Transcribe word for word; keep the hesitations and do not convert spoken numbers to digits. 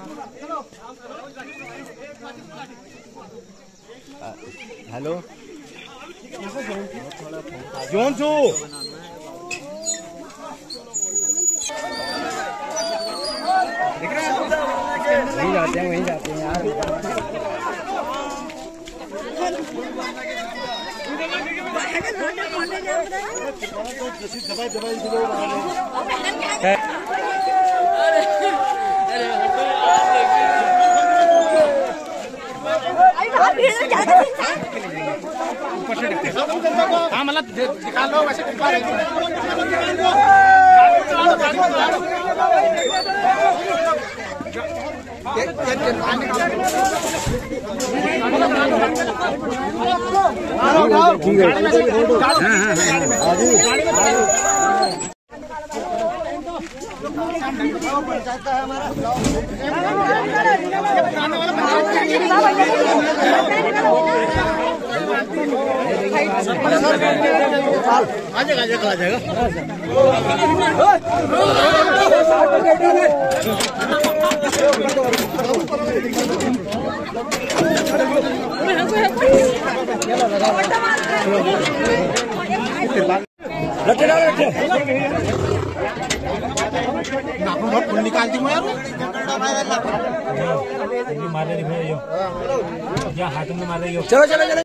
Hello जोनसू वहीं जाते हैं वहीं जाते हैं यार। दवाई दवाई हाँ मतलब दिखा लो वैसे दिखा रहे आ जाएगा आ जाएगा आ जाएगा। रखे रखे फुल निकालती हूँ यार मारे हाथ में मारे। चलो चलो चलो।